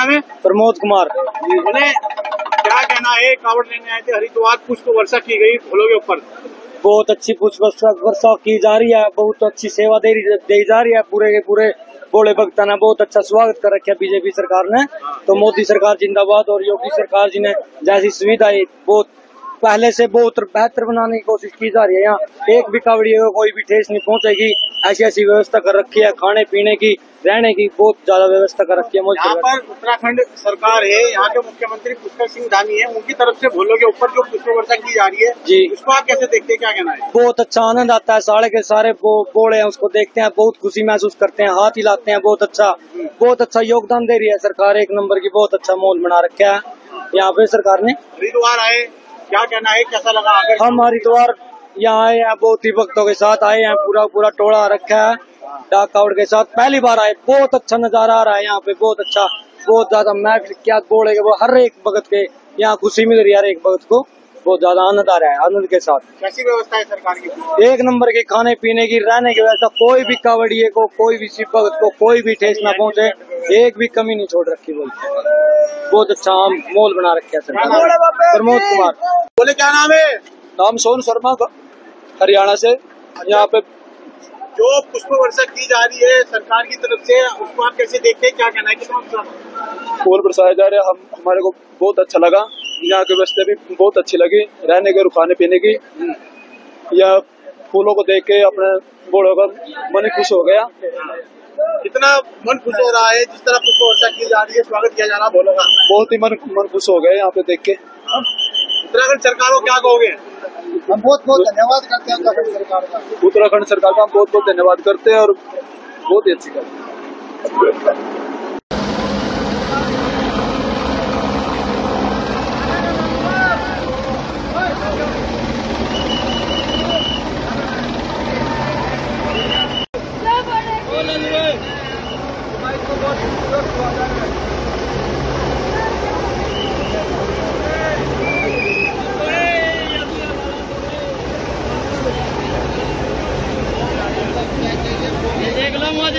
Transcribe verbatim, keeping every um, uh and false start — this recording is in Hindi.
नाम है? प्रमोद कुमार। बोले क्या कहना है, कावड़ लेने आए थे हरिद्वार, पुष्प वर्षा की गई फूलों के ऊपर, बहुत अच्छी पुष्प वर्षा की जा रही है, बहुत अच्छी सेवा दे दी जा रही है, पूरे के पूरे भोले भक्तों ने बहुत अच्छा स्वागत कर रखा है बीजेपी सरकार ने। तो मोदी सरकार जिंदाबाद, और योगी सरकार जी ने जैसी सुविधाएं बहुत पहले से बहुत बेहतर बनाने की कोशिश की जा रही है। यहाँ एक भी कावड़ी को कोई भी ठेस नहीं पहुंचेगी, ऐसी ऐसी व्यवस्था कर रखी है, खाने पीने की, रहने की बहुत ज्यादा व्यवस्था कर रखी है। यहाँ पर उत्तराखंड सरकार है, यहाँ के मुख्यमंत्री पुष्कर सिंह धामी है, उनकी तरफ से भोलों के ऊपर जो पुष्प वर्षा की जा रही है जी, उसको आप कैसे देखते हैं, क्या कहना है? बहुत अच्छा आनंद आता है, सारे के सारे बोले हैं उसको देखते हैं, बहुत खुशी महसूस करते हैं, हाथ हिलाते हैं, बहुत अच्छा बहुत अच्छा योगदान दे रही है सरकार, एक नंबर की बहुत अच्छा माहौल बना रखा है यहाँ पे सरकार ने। हरिद्वार आए, क्या कहना है, कैसा लगा? हम हरिद्वार यहाँ आए हैं, बहुत ही भक्तों के साथ आए हैं, पूरा पूरा टोला रखा है डाक कावड़ के साथ, पहली बार आए, बहुत अच्छा नजारा आ रहा है यहाँ पे, बहुत अच्छा, बहुत ज्यादा महफिल क्या बोलेंगे वो, हर एक भगत के यहाँ खुशी मिल रही है, हर एक भगत को बहुत ज्यादा आनंद आ रहा है, आनंद के साथ। कैसी व्यवस्था है सरकार की? एक नंबर की, खाने पीने की, रहने की व्यवस्था, कोई भी कावड़िए को, कोई भी शिव भगत को कोई भी ठेस न पहुंचे, एक भी कमी नहीं छोड़ रखी, बोलते बहुत अच्छा माहौल बना रखा है सरकार। प्रमोद कुमार। बोले क्या नाम है? नाम सोन शर्मा, हरियाणा से। यहाँ पे जो पुष्प वर्षा की जा रही है सरकार की तरफ से, उसको आप कैसे देखते हैं, क्या कहना है? कितना फूल बरसाए जा रहे हैं, हम हमारे को बहुत अच्छा लगा, यहाँ की व्यवस्था भी बहुत अच्छी लगी, रहने के, खाने पीने की, या फूलों को देख के अपने बूढ़ों का मन खुश हो गया। कितना मन खुश हो रहा है जिस तरह पुष्प वर्षा की जा रही है, स्वागत किया जा रहा है भोलों का, बहुत ही मन मन खुश हो गया यहाँ पे देख के। उत्तराखंड सरकार को क्या कहोगे? हम बहुत बहुत धन्यवाद करते हैं उत्तराखंड सरकार का। उत्तराखंड सरकार का हम बहुत बहुत धन्यवाद करते हैं, और बहुत ही अच्छी बात।